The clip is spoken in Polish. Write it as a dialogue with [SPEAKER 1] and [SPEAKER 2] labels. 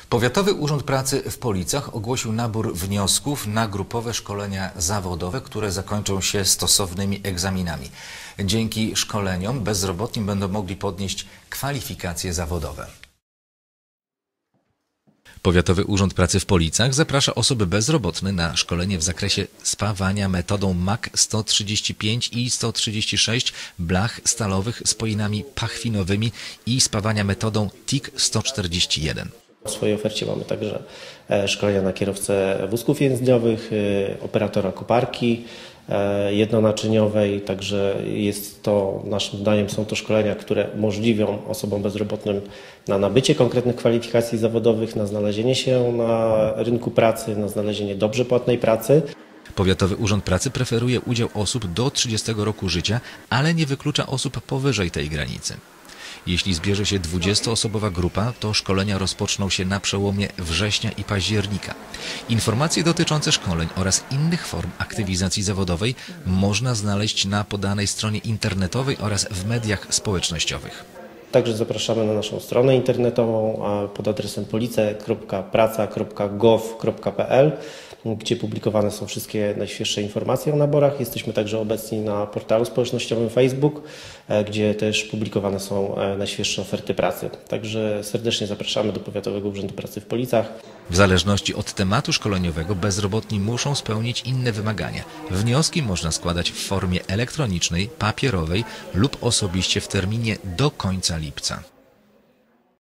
[SPEAKER 1] Powiatowy Urząd Pracy w Policach ogłosił nabór wniosków na grupowe szkolenia zawodowe, które zakończą się stosownymi egzaminami. Dzięki szkoleniom bezrobotni będą mogli podnieść kwalifikacje zawodowe. Powiatowy Urząd Pracy w Policach zaprasza osoby bezrobotne na szkolenie w zakresie spawania metodą MAK 135 i 136 blach stalowych z pojinami pachwinowymi i spawania metodą TIG 141.
[SPEAKER 2] W swojej ofercie mamy także szkolenia na kierowcę wózków jezdniowych, operatora koparki jednonaczyniowej, także jest to, naszym zdaniem, są to szkolenia, które umożliwią osobom bezrobotnym na nabycie konkretnych kwalifikacji zawodowych, na znalezienie się na rynku pracy, na znalezienie dobrze płatnej pracy.
[SPEAKER 1] Powiatowy Urząd Pracy preferuje udział osób do 30 roku życia, ale nie wyklucza osób powyżej tej granicy. Jeśli zbierze się 20-osobowa grupa, to szkolenia rozpoczną się na przełomie września i października. Informacje dotyczące szkoleń oraz innych form aktywizacji zawodowej można znaleźć na podanej stronie internetowej oraz w mediach społecznościowych.
[SPEAKER 2] Także zapraszamy na naszą stronę internetową pod adresem police.praca.gov.pl, gdzie publikowane są wszystkie najświeższe informacje o naborach. Jesteśmy także obecni na portalu społecznościowym Facebook, gdzie też publikowane są najświeższe oferty pracy. Także serdecznie zapraszamy do Powiatowego Urzędu Pracy w Policach.
[SPEAKER 1] W zależności od tematu szkoleniowego bezrobotni muszą spełnić inne wymagania. Wnioski można składać w formie elektronicznej, papierowej lub osobiście w terminie do końca lipca.